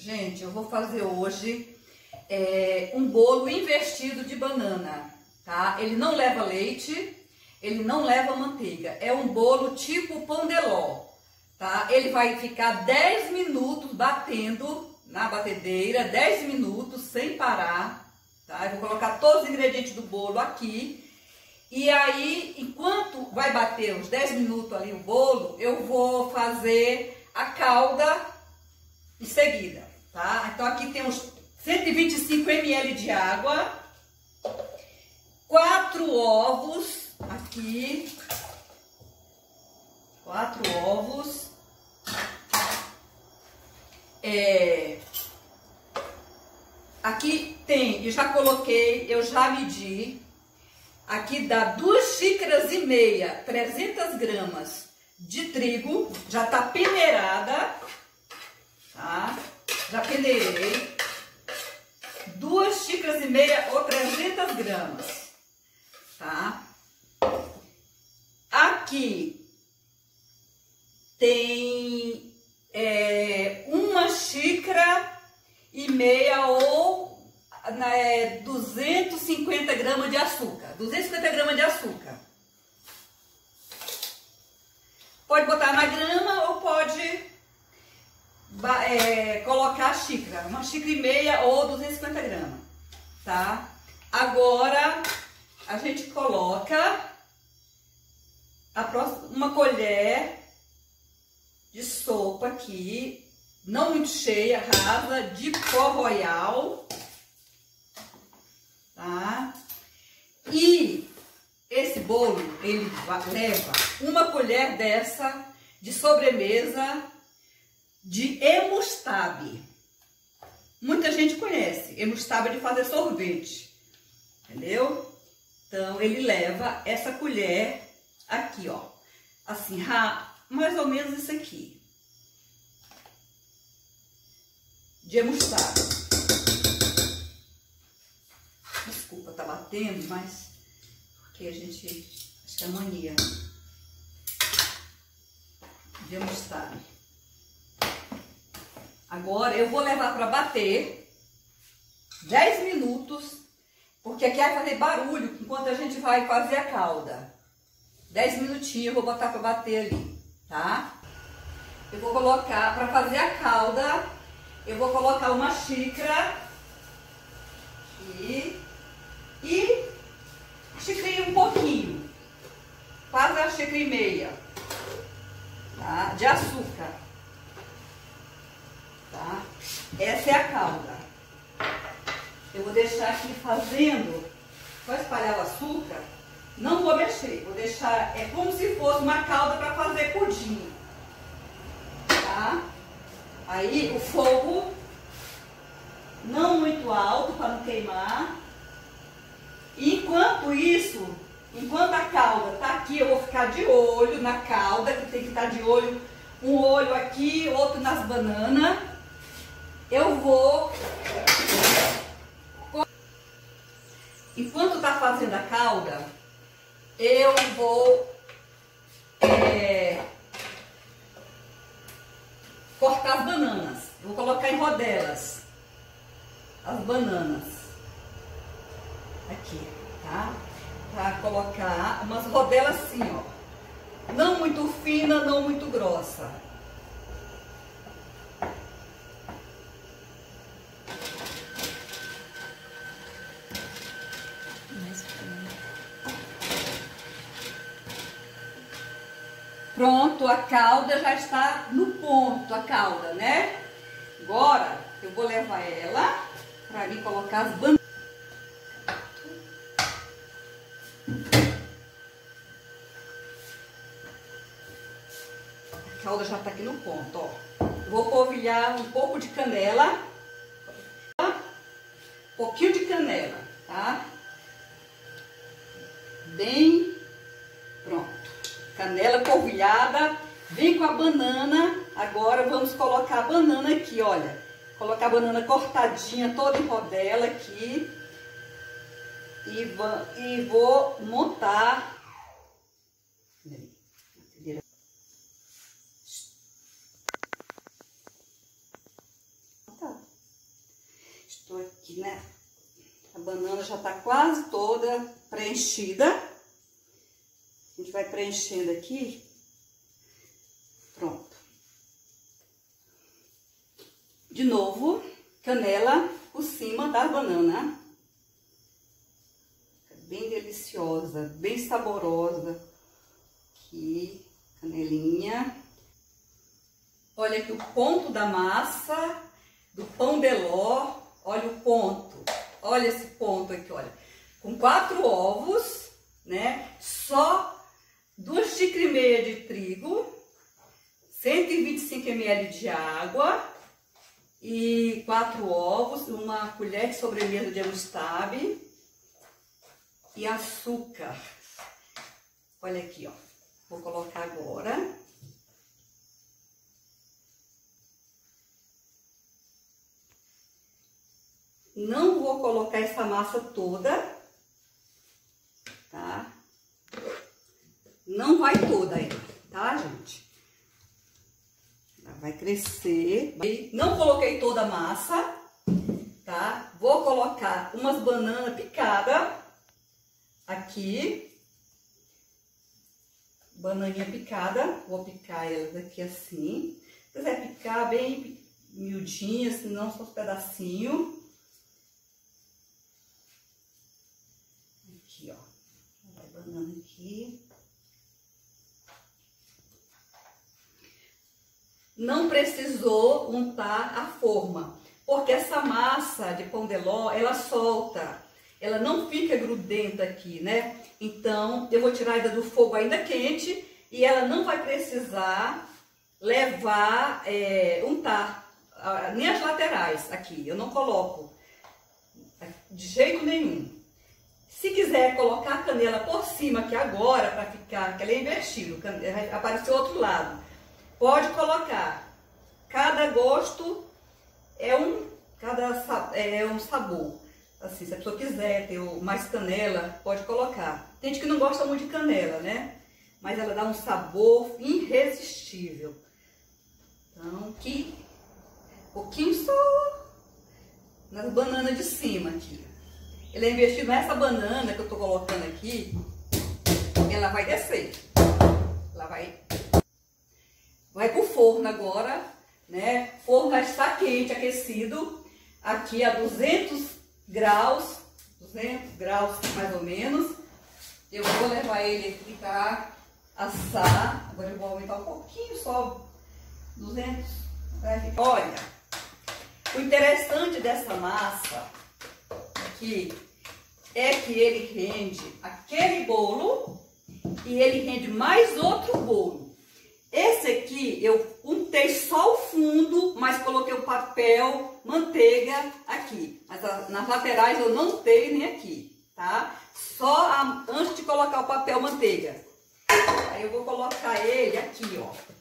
Gente, eu vou fazer hoje um bolo investido de banana, tá? Ele não leva leite, ele não leva manteiga. É um bolo tipo pão de ló, tá? Ele vai ficar 10 minutos batendo na batedeira, 10 minutos sem parar, tá? Eu vou colocar todos os ingredientes do bolo aqui. E aí, enquanto vai bater uns 10 minutos ali o bolo, eu vou fazer a calda em seguida, tá? Então aqui tem uns 125 ml de água, 4 ovos aqui, 4 ovos, aqui tem, eu já coloquei, eu já medi, aqui dá 2 xícaras e meia, 300 gramas de trigo, já tá peneirada, tá? Já peneirei, 2 xícaras e meia ou 300 gramas, tá? Aqui tem 1 xícara e meia ou 250 gramas de açúcar, 250 gramas de açúcar. Pode botar na grama ou pode colocar a xícara, 1 xícara e meia ou 250 gramas, tá? Agora a gente coloca uma colher de sopa aqui, não muito cheia, rasa, de pó royal, tá? E esse bolo, ele leva 1 colher dessa de sobremesa de emustabe. Muita gente conhece, emustabe é de fazer sorvete, entendeu? Então, ele leva essa colher aqui, ó, assim, mais ou menos isso aqui, de emustabe. Desculpa, tá batendo, mas porque a gente, acho que é mania de emustabe. Agora eu vou levar para bater 10 minutos, porque aqui vai fazer barulho enquanto a gente vai fazer a calda. 10 minutinhos eu vou botar para bater ali, tá? Eu vou colocar, para fazer a calda, eu vou colocar 1 xícara aqui e xícara um pouquinho, quase 1 xícara e meia, tá? De açúcar. Tá? Essa é a calda. Eu vou deixar aqui fazendo, só espalhar o açúcar, não vou mexer, vou deixar, é como se fosse uma calda para fazer pudim, tá? Aí o fogo não muito alto para não queimar. E enquanto isso, enquanto a calda tá aqui, eu vou ficar de olho na calda, que tem que estar de olho, um olho aqui, outro nas bananas. Eu vou, enquanto tá fazendo a calda, eu vou cortar as bananas. Eu vou colocar em rodelas as bananas aqui, tá? Pra colocar umas rodelas assim, ó, não muito fina, não muito grossa. Pronto, a calda já está no ponto, a calda, né? Agora eu vou levar ela para mim colocar as bananas. A calda já está aqui no ponto, ó. Eu vou polvilhar um pouco de canela, um pouquinho de canela, tá? Bem pronto. Canela polvilhada, vem com a banana. Agora vamos colocar a banana aqui, olha. Colocar a banana cortadinha, toda em rodela aqui. E vou montar. Tá. Estou aqui, né? A banana já tá quase toda preenchida. A gente vai preenchendo aqui. Pronto. De novo, canela por cima da banana. Bem deliciosa, bem saborosa. Aqui, canelinha. Olha aqui o ponto da massa do pão de ló. Olha o ponto. Olha esse ponto aqui, olha. Com 4 ovos, né? Só 2 xícaras e meia de trigo, 125 ml de água e 4 ovos, uma colher de sobremesa de amustabe e açúcar. Olha aqui, ó. Vou colocar agora. Não vou colocar essa massa toda, tá? Não vai toda ainda, tá, gente? Ela vai crescer. Não coloquei toda a massa, tá? Vou colocar umas bananas picadas aqui. Bananinha picada. Vou picar elas aqui assim. Se quiser picar bem miudinha, senão só os pedacinhos. Aqui, ó. Vai banana aqui. Não precisou untar a forma, porque essa massa de pão de ló, ela solta, ela não fica grudenta aqui, né? Então, eu vou tirar ainda do fogo ainda quente e ela não vai precisar levar, untar, nem as laterais aqui, eu não coloco de jeito nenhum. Se quiser colocar a canela por cima aqui agora, para ficar, que ela é invertido, vai aparecer o outro lado. Pode colocar. Cada gosto é um sabor. Assim, se a pessoa quiser ter mais canela, pode colocar. Tem gente que não gosta muito de canela, né? Mas ela dá um sabor irresistível. Então, aqui, um pouquinho só nas bananas de cima aqui. Ele é investido nessa banana que eu tô colocando aqui. Ela vai descer. Ela vai pro forno agora, né? O forno já está quente, aquecido. Aqui a 200 graus mais ou menos. Eu vou levar ele aqui para assar. Agora eu vou aumentar um pouquinho, só 200. Olha, o interessante dessa massa aqui é que ele rende aquele bolo e ele rende mais outro bolo. Esse aqui eu untei só o fundo, mas coloquei o papel manteiga aqui. Mas nas laterais eu não untei nem aqui, tá? Só antes de colocar o papel manteiga. Aí eu vou colocar ele aqui, ó.